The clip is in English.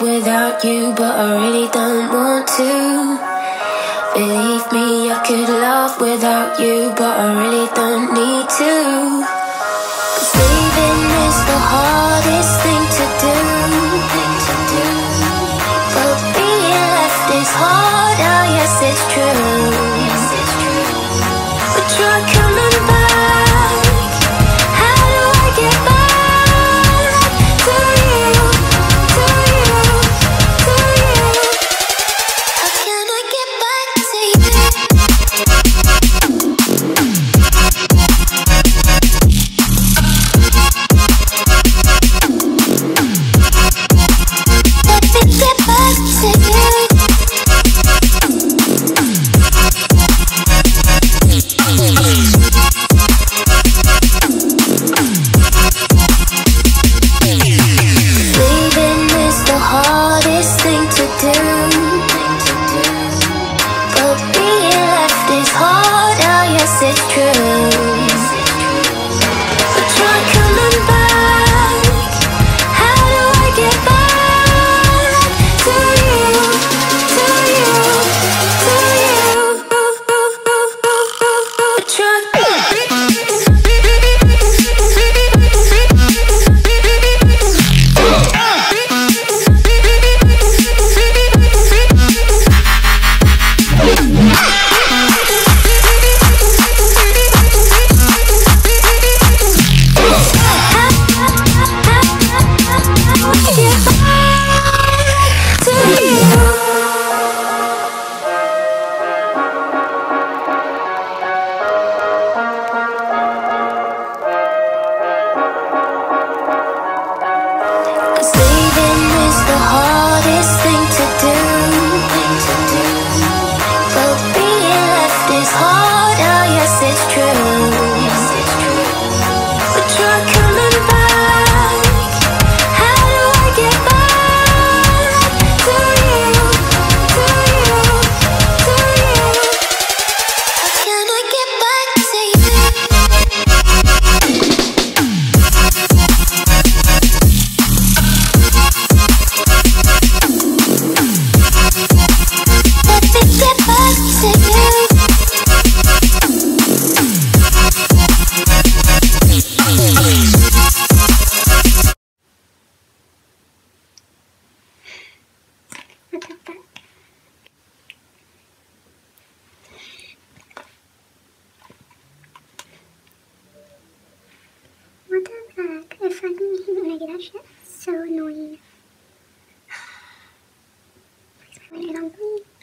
without you, but I really don't want to. Believe me, I could love without you, but I really don't need to. 'Cause leaving is the hardest thing to do. But being left is hard, oh yes it's true. But try coming back. How do I get back to you, to you, to you? How can I get back to you? Let me get back to you. Leaving is the hardest thing to do. But being left is hard, oh yes it's true. But try coming back. How do I get back to you, to you, to you? But try. Cause leaving is the hardest thing to do. But being left is hard, oh yes it's true. But try coming back. How do I get back to you, to you, to you? How can I get back to you? Get back to you. What the fuck? If I didn't hear when I get that shit, so annoying. Please, my leg on, please.